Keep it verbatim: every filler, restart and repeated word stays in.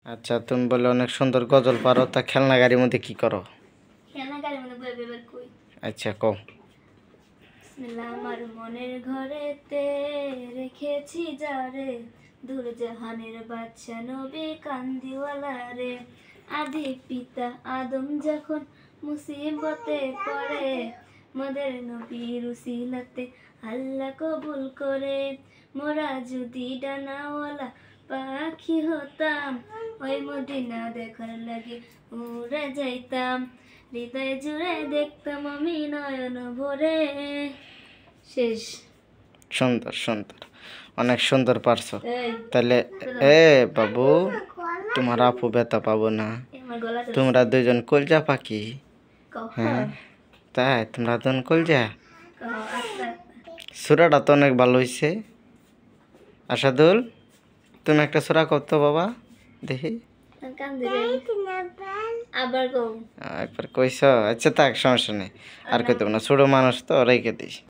আচ্ছা তুমি বলে অনেক সুন্দর গজল পারো, তা খেলনা গাড়ির মধ্যে কি করো? খেলনা গাড়ির মধ্যে বই বের কই। আচ্ছা কও। বিসমিল্লাহ। আমার মনের ঘরেতে রেখেছি যারে, দূর জাহানের বাদশা নবী কান্দিওয়ালা রে। আদি পিতা আদম যখন মুসিবতে পড়ে, মদের নবীর উসিলাতে আল্লাহ কবুল করে। মোরা যদি ডানাওয়ালা পাখি হতাম, ওই মদিনা দেখার লাগে উড়ে যাইতাম। হৃদয় জুড়ে দেখতাম আমি নয়ন ভরে। শেষ। সুন্দর সুন্দর, অনেক সুন্দর পারছো। এই তাহলে এ বাবু, তোমার আপু ব্যথা পাবো না? আমার গলাটা তোমরা দুজন কলজা পাখি। কহ হ্যাঁ তাই, তোমরা দুজন কলজা। কহ আস্তে সুরাটা তো অনেক ভালো হয়েছে। আশাদুল, তুমি একটা সুরা করতো বাবা দেখি। কান দিলে আবার কও। একবার কইস? আচ্ছা থাক, সমস্যা নেই, আর কইতে না, ছোট মানুষ তো রেখে দিস।